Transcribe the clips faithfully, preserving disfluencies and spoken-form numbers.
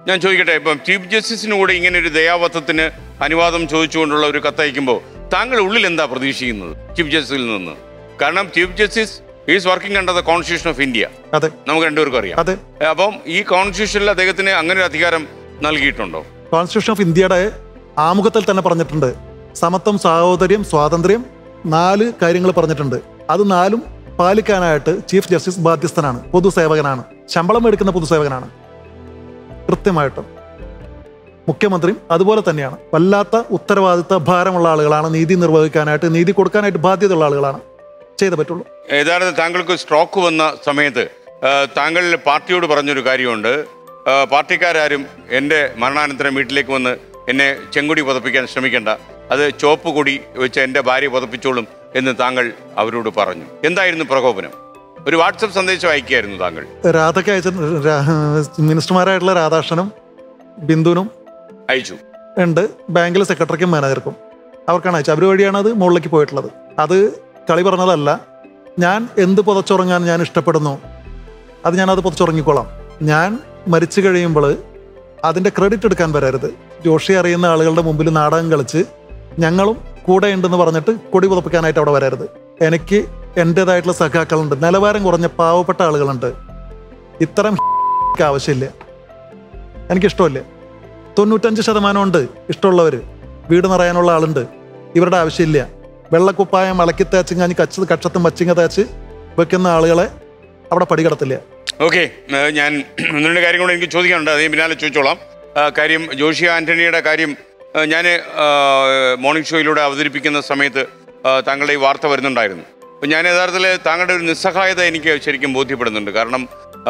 ഞാൻ ചോദിക്കട്ടെ, ഇപ്പം ചീഫ് ജസ്റ്റിസിന് കൂടെ ഇങ്ങനെ ഒരു ദയാവധത്തിന് അനുവാദം ചോദിച്ചുകൊണ്ടുള്ള ഒരു കത്തയക്കുമ്പോൾ താങ്കൾ ഉള്ളിൽ എന്താ പ്രതീക്ഷിക്കുന്നത് ചീഫ് ജസ്റ്റിസിൽ നിന്ന്? കാരണം chief justice is working under the constitution of India. അതെ, നമുക്ക് രണ്ടുപേർക്കും അറിയാം. അതെ. അപ്പം ഈ കോൺസ്റ്റിറ്റ്യൂഷനിൽ അദ്ദേഹത്തിന് അങ്ങനെ ഒരു അധികാരം നൽകിയിട്ടുണ്ടോ? കോൺസ്റ്റിറ്റ്യൂഷൻ ഓഫ് ഇന്ത്യയുടെ ആമുഖത്തിൽ തന്നെ പറഞ്ഞിട്ടുണ്ട്, സമത്വം, സാഹോദര്യം, സ്വാതന്ത്ര്യം, നാല് കാര്യങ്ങൾ പറഞ്ഞിട്ടുണ്ട്. അത് നാലും പാലിക്കാനായിട്ട് ചീഫ് ജസ്റ്റിസ് ബാധ്യസ്ഥനാണ്, പൊതുസേവകനാണ്, ശമ്പളം എടുക്കുന്ന പൊതുസേവകനാണ്. കൃത്യമായിട്ടും മുഖ്യമന്ത്രിയും അതുപോലെ തന്നെയാണ്. വല്ലാത്ത ഉത്തരവാദിത്ത ഭാരമുള്ള ആളുകളാണ്, നീതി നിർവഹിക്കാനായിട്ട്, നീതി കൊടുക്കാനായിട്ട് ബാധ്യതയുള്ള ആളുകളാണ്. ചെയ്തേ പറ്റുള്ളൂ. യഥാർത്ഥത്തിൽ താങ്കൾക്ക് സ്ട്രോക്ക് വന്ന സമയത്ത് താങ്കൾ പാർട്ടിയോട് പറഞ്ഞൊരു കാര്യമുണ്ട്, പാർട്ടിക്കാരും എൻ്റെ മരണാനന്തരം വീട്ടിലേക്ക് വന്ന് എന്നെ ചെങ്കൊടി പതപ്പിക്കാൻ ശ്രമിക്കേണ്ട, അത് ചുവപ്പ് കൊടി വെച്ച് എൻ്റെ ഭാര്യ പതപ്പിച്ചോളും എന്ന് താങ്കൾ അവരോട് പറഞ്ഞു. എന്തായിരുന്നു പ്രകോപനം? ഒരു വാട്സപ്പ് സന്ദേശം അയക്കുകയായിരുന്നു താങ്കൾ. രാധയ്ക്ക് അയച്ച മിനിസ്റ്റർമാരായിട്ടുള്ള രാധാകൃഷ്ണനും ബിന്ദുവിനും അയച്ചു ഉണ്ട്, ബാങ്കിലെ സെക്രട്ടറിക്കും മാനേജർക്കും അവർക്കാണ് അയച്ചത്. അവർ വഴിയാണ് അത് മുകളിലേക്ക് പോയിട്ടുള്ളത്. അത് കളി പറഞ്ഞതല്ല. ഞാൻ എന്ത് പുതച്ചുറങ്ങാൻ ഞാൻ ഇഷ്ടപ്പെടുന്നു, അത് ഞാനത് പുതച്ചുറങ്ങിക്കോളാം. ഞാൻ മരിച്ചു കഴിയുമ്പോൾ അതിൻ്റെ ക്രെഡിറ്റ് എടുക്കാൻ വരരുത്. ജോഷി അറിയുന്ന ആളുകളുടെ മുമ്പിൽ നാടകം കളിച്ച് ഞങ്ങളും കൂടെ ഉണ്ടെന്ന് പറഞ്ഞിട്ട് കൊടി പുതപ്പിക്കാനായിട്ട് അവിടെ വരരുത്. എനിക്ക് എൻ്റേതായിട്ടുള്ള സഖാക്കളുണ്ട്, നിലവാരം കുറഞ്ഞ പാവപ്പെട്ട ആളുകളുണ്ട്. ഇത്തരം ആവശ്യമില്ല, എനിക്കിഷ്ടമില്ല. തൊണ്ണൂറ്റഞ്ച് ശതമാനം ഉണ്ട് ഇഷ്ടമുള്ളവർ, വീട് നിറയാനുള്ള ആളുണ്ട്. ഇവരുടെ ആവശ്യമില്ല. വെള്ളക്കുപ്പായം അലക്കി തേച്ച് കഴിഞ്ഞ് കച്ച് കക്ഷത്തും വച്ചിങ്ങ തേച്ച് വെക്കുന്ന ആളുകളെ അവിടെ പടികടത്തില്ല. ഓക്കെ, ഞാൻ ഒന്ന് രണ്ട് കാര്യം കൂടെ എനിക്ക് ചോദിക്കാനുണ്ട്, അതേ പിന്നാലെ ചോദിച്ചോളാം. കാര്യം ജോഷി ആൻ്റണിയുടെ കാര്യം ഞാൻ മോർണിംഗ് ഷോയിലൂടെ അവതരിപ്പിക്കുന്ന സമയത്ത് താങ്കളുടെ ഈ വാർത്ത വരുന്നുണ്ടായിരുന്നു. അപ്പോൾ ഞാൻ യഥാർത്ഥത്തിൽ താങ്കളുടെ ഒരു നിസ്സഹായത എനിക്ക് ശരിക്കും ബോധ്യപ്പെടുന്നുണ്ട്. കാരണം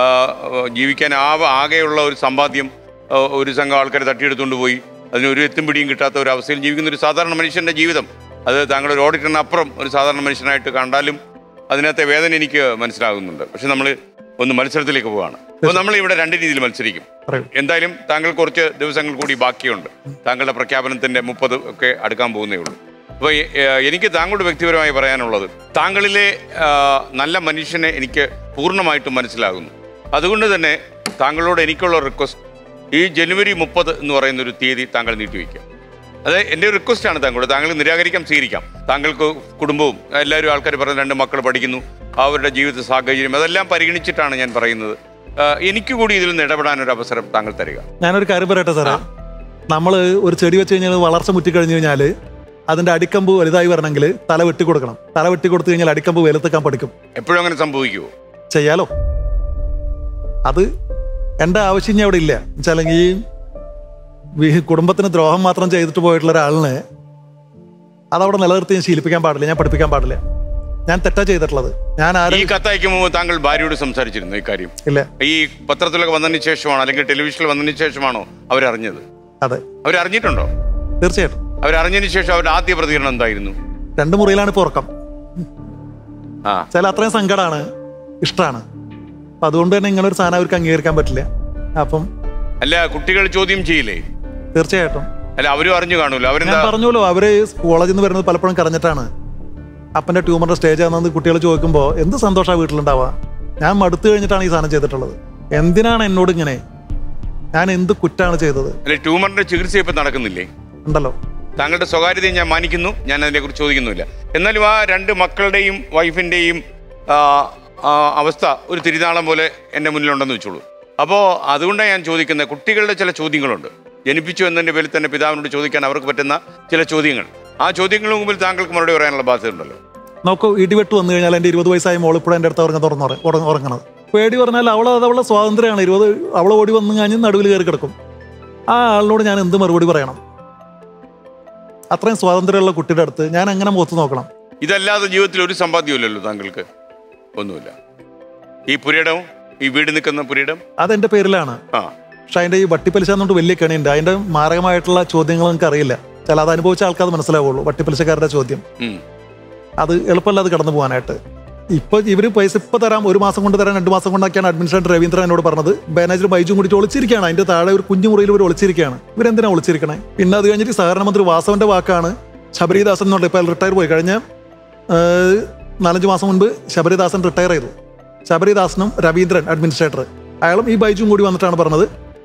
ജീവിക്കാൻ ആ ആകെയുള്ള ഒരു സമ്പാദ്യം ഒരു സംഘം ആൾക്കാർ തട്ടിയെടുത്തുകൊണ്ട് പോയി, അതിനൊരു എത്തും പിടിയും കിട്ടാത്ത ഒരു അവസ്ഥയിൽ ജീവിക്കുന്ന ഒരു സാധാരണ മനുഷ്യൻ്റെ ജീവിതം, അത് താങ്കളൊരു ഓഡിറ്ററിനപ്പുറം ഒരു സാധാരണ മനുഷ്യനായിട്ട് കണ്ടാലും അതിനകത്തെ വേദന എനിക്ക് മനസ്സിലാകുന്നുണ്ട്. പക്ഷെ നമ്മൾ ഒന്ന് മത്സരത്തിലേക്ക് പോവുകയാണ്. അപ്പോൾ നമ്മൾ ഇവിടെ രണ്ട് രീതിയിൽ മത്സരിക്കും. എന്തായാലും താങ്കൾ കുറച്ച് ദിവസങ്ങൾ കൂടി ബാക്കിയുണ്ട്, താങ്കളുടെ പ്രഖ്യാപനത്തിൻ്റെ മുപ്പത് ഒക്കെ അടുക്കാൻ പോകുന്നേ ഉള്ളൂ. അപ്പോൾ എനിക്ക് താങ്കളുടെ വ്യക്തിപരമായി പറയാനുള്ളത്, താങ്കളിലെ നല്ല മനുഷ്യനെ എനിക്ക് പൂർണ്ണമായിട്ടും മനസ്സിലാകുന്നു. അതുകൊണ്ട് തന്നെ താങ്കളോട് എനിക്കുള്ള റിക്വസ്റ്റ്, ഈ ജനുവരി മുപ്പത് എന്ന് പറയുന്ന ഒരു തീയതി താങ്കൾ നീട്ടിവെക്കുക. അത് എൻ്റെ ഒരു റിക്വസ്റ്റാണ് താങ്കളോട്. താങ്കൾ നിരാകരിക്കാം, സ്വീകരിക്കാം. താങ്കൾക്ക് കുടുംബവും എല്ലാവരും ആൾക്കാർ പറയുന്ന രണ്ട് മക്കൾ പഠിക്കുന്നു, അവരുടെ ജീവിത സാഹചര്യം അതെല്ലാം പരിഗണിച്ചിട്ടാണ് ഞാൻ പറയുന്നത്. എനിക്ക് കൂടി ഇതിൽ നിന്ന് ഇടപെടാനൊരു അവസരം താങ്കൾ തരിക. ഞാനൊരു കാര്യം പറയട്ടെ സാറേ, നമ്മൾ ഒരു ചെടി വെച്ച് കഴിഞ്ഞാൽ വളർച്ച മുറ്റിക്കഴിഞ്ഞു കഴിഞ്ഞാൽ അതിൻ്റെ അടിക്കമ്പ് വലുതായി വരണമെങ്കിൽ തല വെട്ടി കൊടുക്കണം. തല വെട്ടി കൊടുത്തു കഴിഞ്ഞാൽ അടിക്കമ്പ് വലുതെക്കാൻ പഠിക്കും. എപ്പോഴും അങ്ങനെ സംഭവിക്കുമോ? ചെയ്യാലോ. അത് എൻ്റെ ആവശ്യം ഞാൻ അവിടെ ഇല്ല വെച്ചാലെങ്കിൽ ഈ കുടുംബത്തിന് ദ്രോഹം മാത്രം ചെയ്തിട്ട് പോയിട്ടുള്ള ഒരാളിനെ അതവിടെ നിലനിർത്തി ഞാൻ ശീലിപ്പിക്കാൻ പാടില്ല, ഞാൻ പഠിപ്പിക്കാൻ പാടില്ല. ഞാൻ തെറ്റാ ചെയ്തിട്ടുള്ളത്. ഞാൻ ഈ കത്തയക്കുമ്പോൾ താങ്കൾ ഭാര്യയോട് സംസാരിച്ചിരുന്നു ഈ കാര്യം? ഇല്ല. ഈ പത്രത്തിലൊക്കെ വന്നതിന് ശേഷമാണോ അല്ലെങ്കിൽ ടെലിവിഷനിൽ വന്നതിന് ശേഷമാണോ അവരറിഞ്ഞത്? അതെ. അവരറിഞ്ഞിട്ടുണ്ടോ? തീർച്ചയായിട്ടും. അവരറിഞ്ഞതിന് ശേഷം അവരുടെ ആദ്യ പ്രതികരണം എന്തായിരുന്നു? രണ്ട് മുറിയിലാണ് ഇപ്പോൾ ഉറക്കം. ആ ചില അത്രയും സങ്കടമാണ്, ഇഷ്ടമാണ്. അപ്പം അതുകൊണ്ട് തന്നെ ഇങ്ങനെ ഒരു സാധനം അവർക്ക് അംഗീകരിക്കാൻ പറ്റില്ല. അപ്പം അല്ല, കുട്ടികൾ ചോദ്യം ചെയ്യില്ലേ? തീർച്ചയായിട്ടും. അല്ല, അവരും അറിഞ്ഞു കാണൂല്ലോ. അവർ ഞാൻ പറഞ്ഞല്ലോ, അവര് കോളേജിൽ നിന്ന് വരുന്നത് പലപ്പോഴും കരഞ്ഞിട്ടാണ്. അപ്പൻ്റെ ട്യൂമറിന്റെ സ്റ്റേജ് ആണെന്ന് കുട്ടികൾ ചോദിക്കുമ്പോൾ എന്ത് സന്തോഷമാണ് വീട്ടിലുണ്ടാവുക. ഞാൻ മടുത്തു കഴിഞ്ഞിട്ടാണ് ഈ സാധനം ചെയ്തിട്ടുള്ളത്. എന്തിനാണ് എന്നോട് ഇങ്ങനെ? ഞാൻ എന്ത് കുറ്റാണ് ചെയ്തത്? അല്ലെ, ട്യൂമറിന്റെ ചികിത്സ ഇപ്പം നടക്കുന്നില്ലേ? ഉണ്ടല്ലോ. താങ്കളുടെ സ്വകാര്യതയെ ഞാൻ മാനിക്കുന്നു, ഞാൻ അതിനെക്കുറിച്ച് ചോദിക്കുന്നില്ല. എന്നാലും ആ രണ്ട് മക്കളുടെയും വൈഫിൻ്റെയും അവസ്ഥ ഒരു തിരുനാളം പോലെ എൻ്റെ മുന്നിലുണ്ടെന്ന് വെച്ചോളൂ. അപ്പോൾ അതുകൊണ്ടാണ് ഞാൻ ചോദിക്കുന്നത്, കുട്ടികളുടെ ചില ചോദ്യങ്ങളുണ്ട്. ജനിപ്പിച്ചു എന്നതിൻ്റെ പേരിൽ തന്നെ പിതാവിനോട് ചോദിക്കാൻ അവർക്ക് പറ്റുന്ന ചില ചോദ്യങ്ങൾ. ആ ചോദ്യങ്ങൾക്ക് മുമ്പിൽ താങ്കൾക്ക് മറുപടി പറയാനുള്ള ബാധ്യത ഉണ്ടല്ലോ. നോക്കൂ, ഇടിവെട്ട് വന്നു കഴിഞ്ഞാൽ എൻ്റെ ഇരുപത് വയസ്സായ മോളിപ്പോഴും എൻ്റെ അടുത്ത് ഉറങ്ങ തുറന്ന് ഉറങ്ങണത്. പേടി പറഞ്ഞാൽ അവളെ അത് അവളുടെ സ്വാതന്ത്ര്യമാണ്. ഇരുപത് അവളെ ഓടി വന്നു കഴിഞ്ഞ് നടുവിൽ കയറി കിടക്കും. ആ ആളിനോട് ഞാൻ എന്ത് മറുപടി പറയണം? അത്രയും സ്വാതന്ത്ര്യമുള്ള കുട്ടിയുടെ അടുത്ത് ഞാൻ എങ്ങനെ മുഖത്ത് നോക്കണം? ഇതല്ലാതെ ജീവിതത്തിൽ ഒരു സമ്പാദ്യമില്ലല്ലോ താങ്കൾക്ക്? ഒന്നുമില്ല. ഈ പുരയിടവും ഈ വീട് നിൽക്കുന്ന പുരയിടം അതെൻ്റെ പേരിലാണ്. ആ പക്ഷെ അതിൻ്റെ ഈ വട്ടിപ്പലിശ എന്നുകൊണ്ട് വലിയ കണിയുണ്ട്. അതിൻ്റെ മാരകമായിട്ടുള്ള ചോദ്യങ്ങൾ നിങ്ങൾക്ക് അറിയില്ല. ചില അത് അനുഭവിച്ച ആൾക്കാർ മനസ്സിലാവുള്ളൂ. വട്ടിപ്പലിശക്കാരുടെ ചോദ്യം അത് എളുപ്പമല്ല അത് കടന്നു പോകാനായിട്ട്. ഇപ്പൊ ഇവര് പൈസ ഇപ്പൊ തരാം, ഒരു മാസം കൊണ്ട് തരാം, രണ്ട് മാസം കൊണ്ടാക്കിയാണ് അഡ്മിനിസ്ട്രേറ്റർ രവീന്ദ്രൻ എന്നോട് പറഞ്ഞത്. മാനേജർ ബൈജു കൂടി ഒളിച്ചിരിക്കുകയാണ്. അതിന്റെ താഴെ ഒരു കുഞ്ഞു മുറിയിൽ ഇവർ ഒളിച്ചിരിക്കുകയാണ്. ഇവരെന്തിനാ ഒളിച്ചിരിക്കണേ? പിന്നെ അത് കഴിഞ്ഞിട്ട് സഹകരണ മന്ത്രി വാസവന്റെ വാക്കാണ് ശബരിദാസൻ എന്ന് പറഞ്ഞാൽ ഇപ്പൊ റിട്ടയർ പോയി കഴിഞ്ഞ നാലഞ്ച് മാസം മുൻപ് ശബരിദാസൻ റിട്ടയർ ചെയ്തു. ശബരിദാസനും രവീന്ദ്രൻ അഡ്മിനിസ്ട്രേറ്റർ, അയാളും ഈ ബൈജുവും കൂടി വന്നിട്ടാണ് പറഞ്ഞത്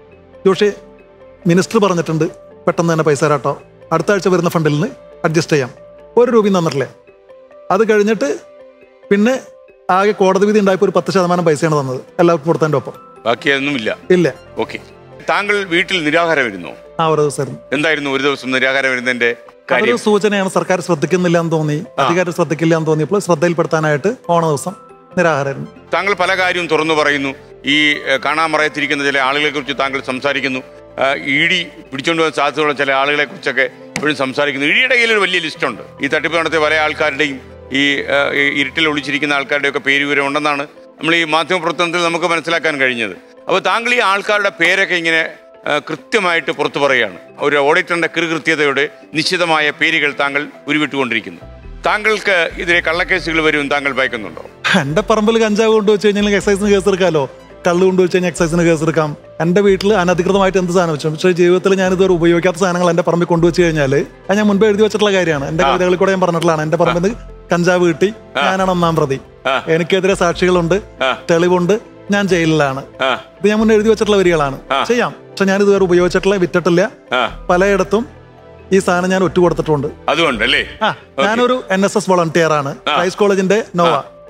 ജോഷി മിനിസ്റ്റർ പറഞ്ഞിട്ടുണ്ട് പെട്ടെന്ന് തന്നെ പൈസ തരാട്ടോ, അടുത്ത ആഴ്ച വരുന്ന ഫണ്ടിൽ നിന്ന് അഡ്ജസ്റ്റ് ചെയ്യാം. ഒരു രൂപയും തന്നിട്ടില്ലേ. അത് കഴിഞ്ഞിട്ട് പിന്നെ ആകെ കോടതി വിധി ഉണ്ടായപ്പോൾ ഒരു പത്ത് ശതമാനം പൈസയാണ് തന്നത് എല്ലാവർക്കും കൊടുത്തതിൻ്റെ ഒപ്പം. ബാക്കി അതൊന്നുമില്ല. ഇല്ല. ഓക്കെ. താങ്കൾ വീട്ടിൽ നിരാഹാരം വരുന്നോ? ആ ഒരു ദിവസം എന്തായിരുന്നു ഒരു ദിവസം നിരാഹാരം വരുന്നതിന്റെ ഒരു സൂചനയാണ്. സർക്കാർ ശ്രദ്ധിക്കുന്നില്ല എന്ന് തോന്നി, അധികാരം ശ്രദ്ധിക്കില്ല എന്ന് തോന്നിയപ്പോൾ ശ്രദ്ധയിൽപ്പെടുത്താനായിട്ട് ഓണ ദിവസം നിരാഹാരം. താങ്കൾ പല കാര്യവും തുറന്നു പറയുന്നു. ഈ കാണാമറയത്തിരിക്കുന്ന ചില ആളുകളെ കുറിച്ച് താങ്കൾ സംസാരിക്കുന്നു. ഇ ഡി പിടിച്ചുകൊണ്ട് പോകാൻ സാധ്യതയുള്ള ചില ആളുകളെ കുറിച്ചൊക്കെ ഇപ്പോഴും സംസാരിക്കുന്നു. ഇ ഡിയുടെ കയ്യിൽ ഒരു വലിയ ലിസ്റ്റുണ്ട്. ഈ തട്ടിപ്പ് നടത്തിയ പല ആൾക്കാരുടെയും ഈ ഇരുട്ടിൽ ഒളിച്ചിരിക്കുന്ന ആൾക്കാരുടെയൊക്കെ പേര് വിവരം ഉണ്ടെന്നാണ് നമ്മൾ ഈ മാധ്യമപ്രവർത്തനത്തിൽ നമുക്ക് മനസ്സിലാക്കാൻ കഴിഞ്ഞത്. അപ്പോൾ താങ്കൾ ഈ ആൾക്കാരുടെ പേരൊക്കെ ഇങ്ങനെ കൃത്യമായിട്ട് പുറത്തു പറയുകയാണ്. ഒരു ഓഡിറ്ററിന്റെ കൃത്യതയുടെ നിശ്ചിതമായ പേരുകൾ താങ്കൾ ഉരുവിട്ടുകൊണ്ടിരിക്കുന്നു. താങ്കൾക്ക് ഇതിലെ കള്ളക്കേസുകൾ വരും താങ്കൾ ഭയക്കുന്നുണ്ടോ? എന്റെ പറമ്പിൽ കഞ്ചാവ് കൊണ്ടുവച്ച് കഴിഞ്ഞാൽ എക്സൈസിന് കേസ് എടുക്കാമല്ലോ, കള്ള് കൊണ്ടുവച്ച് കഴിഞ്ഞാൽ എക്സൈസിന് കേസ് എടുക്കാം. എൻ്റെ വീട്ടിൽ അനധികൃതമായിട്ട് എന്ത് സാധനം വെച്ചു, പക്ഷേ ജീവിതത്തിൽ ഞാനിതൊരു ഉപയോഗിക്കാത്ത സാധനങ്ങൾ എൻ്റെ പറമ്പിൽ കൊണ്ടുവച്ച് കഴിഞ്ഞാൽ അത് ഞാൻ മുൻപ് എഴുതി വെച്ചിട്ടുള്ള കാര്യമാണ്. എൻ്റെ കവിതകളിൽ കൂടെ ഞാൻ പറഞ്ഞിട്ടുള്ളതാണ്. എൻ്റെ പറമ്പിൽ നിന്ന് കഞ്ചാവ് കിട്ടി, ഞാനാണ് ഒന്നാം പ്രതി, എനിക്കെതിരെ സാക്ഷികളുണ്ട്, തെളിവുണ്ട്, ഞാൻ ജയിലിലാണ്. ഇത് ഞാൻ മുന്നേ എഴുതി വെച്ചിട്ടുള്ള വരികളാണ്. ചെയ്യാം, പക്ഷെ ഞാൻ ഇതുവരെ ഉപയോഗിച്ചിട്ടില്ല, വിറ്റിട്ടില്ല. പലയിടത്തും ഈ സാധനം ഞാൻ ഒറ്റ കൊടുത്തിട്ടുണ്ട്. അതുകൊണ്ടല്ലേ? ആ, ഞാനൊരു എൻ എസ് എസ് വോളണ്ടിയർ ആണ്. ക്രൈസ്റ്റ് കോളേജിന്റെ നോവ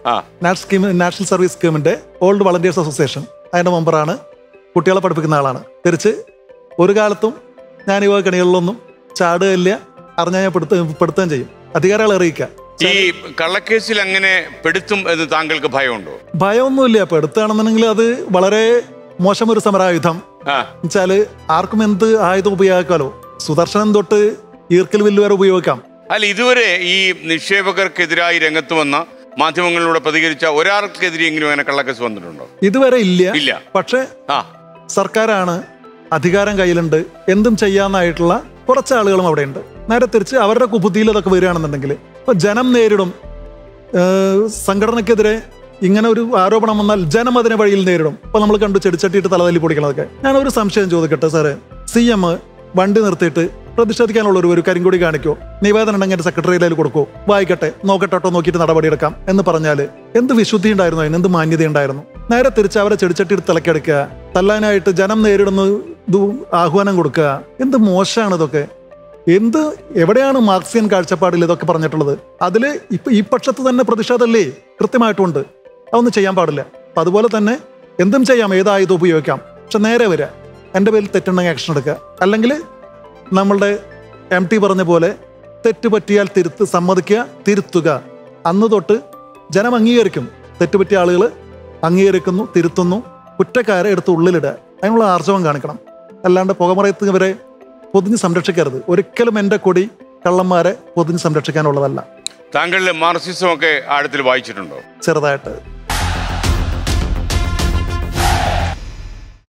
നാഷണൽ സർവീസ് സ്കീമിന്റെ ഓൾഡ് വളണ്ടിയേഴ്സ് അസോസിയേഷൻ അതിന്റെ മെമ്പറാണ്. കുട്ടികളെ പഠിപ്പിക്കുന്ന ആളാണ്. തിരിച്ച് ഒരു കാലത്തും ഞാൻ ഈ കണികളിലൊന്നും ചാടുകയില്ല. അറിഞ്ഞാൽ ഞാൻ പെടുത്തുകയും ചെയ്യും. അധികാരികളെ അറിയിക്കുക. ഈ കള്ളക്കേസിൽ അങ്ങനെ പെടുത്തും എന്ന് താങ്കൾക്ക് ഭയമുണ്ടോ? ഭയമൊന്നുമില്ല. പെടുത്തുകയാണെന്നുണ്ടെങ്കിൽ അത് വളരെ മോശം ഒരു സമരായുധം. എന്നുവെച്ചാല് ആർക്കും എന്ത് ആയുധം ഉപയോഗിക്കാമല്ലോ. സുദർശനം തൊട്ട് ഈർക്കൽ വില്ല് വരെ ഉപയോഗിക്കാം. അല്ല, ഇതുവരെ ഈ നിക്ഷേപകർക്കെതിരായി രംഗത്ത് വന്ന മാധ്യമങ്ങളിലൂടെ പ്രതികരിച്ച ഒരാൾക്കെതിരെയെങ്കിലും അങ്ങനെ കള്ളക്കേസ് വന്നിട്ടുണ്ടോ? ഇതുവരെ ഇല്ല. ഇല്ല. പക്ഷെ സർക്കാരാണ്, അധികാരം കയ്യിലുണ്ട്, എന്തും ചെയ്യാന്നായിട്ടുള്ള കുറച്ച് ആളുകളും അവിടെ ഉണ്ട്. നേരെ തിരിച്ച് അവരുടെ കുബുദ്ധിയിൽ അതൊക്കെ വരികയാണെന്നുണ്ടെങ്കിൽ ഇപ്പൊ ജനം നേരിടും. സംഘടനക്കെതിരെ ഇങ്ങനെ ഒരു ആരോപണം വന്നാൽ ജനം അതിനെ വഴിയിൽ നേരിടും. ഇപ്പൊ നമ്മൾ കണ്ടു ചെടിച്ചട്ടിയിട്ട് തലതല്ലി പൊടിക്കണതൊക്കെ. ഞാനൊരു സംശയം ചോദിക്കട്ടെ സാറേ, സി എം വണ്ടി നിർത്തിയിട്ട് പ്രതിഷേധിക്കാനുള്ളൊരു ഒരു കരിങ്കൊടി കാണിക്കോ, നിവേദനം ഉണ്ടെങ്കിൽ സെക്രട്ടറിയിലേക്ക് കൊടുക്കോ, വായിക്കട്ടെ, നോക്കട്ടോ, നോക്കിയിട്ട് നടപടിയെടുക്കാം എന്ന് പറഞ്ഞാൽ എന്ത് വിശുദ്ധി ഉണ്ടായിരുന്നു, അതിന് എന്ത് മാന്യത ഉണ്ടായിരുന്നു? നേരെ തിരിച്ച് അവരെ ചെടിച്ചട്ടിയിട്ട് തലക്കെടുക്കുക, തല്ലാനായിട്ട് ജനം നേരിടുന്ന ആഹ്വാനം കൊടുക്കുക. എന്ത് മോശമാണ് ഇതൊക്കെ. എന്ത് എവിടെയാണ് മാർക്സിയൻ കാഴ്ചപ്പാടിൽ ഇതൊക്കെ പറഞ്ഞിട്ടുള്ളത്? അതില് ഇപ്പൊ ഈ പക്ഷത്ത് തന്നെ പ്രതിഷേധമല്ലേ കൃത്യമായിട്ടുണ്ട്. അതൊന്നും ചെയ്യാൻ പാടില്ല. അപ്പൊ അതുപോലെ തന്നെ എന്തും ചെയ്യാം, ഏതായുധം ഉപയോഗിക്കാം. പക്ഷെ നേരെ വരിക, എൻ്റെ പേരിൽ തെറ്റുണ്ടെങ്കിൽ ആക്ഷൻ എടുക്കുക. അല്ലെങ്കിൽ നമ്മളുടെ എം ടി പറഞ്ഞ പോലെ തെറ്റ് പറ്റിയാൽ തിരുത്ത് സമ്മതിക്കുക, തിരുത്തുക. അന്ന് തൊട്ട് ജനം അംഗീകരിക്കും. തെറ്റുപറ്റിയ ആളുകൾ അംഗീകരിക്കുന്നു, തിരുത്തുന്നു. കുറ്റക്കാരെ എടുത്ത് ഉള്ളിലിടുക. അതിനുള്ള ആർജവം കാണിക്കണം. അല്ലാണ്ട് പുകമറയത്ത് ഇവരെ പൊതിഞ്ഞ് സംരക്ഷിക്കരുത്. ഒരിക്കലും എൻ്റെ കൊടി കള്ളന്മാരെ പൊതിഞ്ഞ് സംരക്ഷിക്കാനുള്ളതല്ല. താങ്കൾ മാർക്സിസം ഒക്കെ ആഴത്തിൽ വായിച്ചിട്ടുണ്ടോ? ചെറുതായിട്ട്.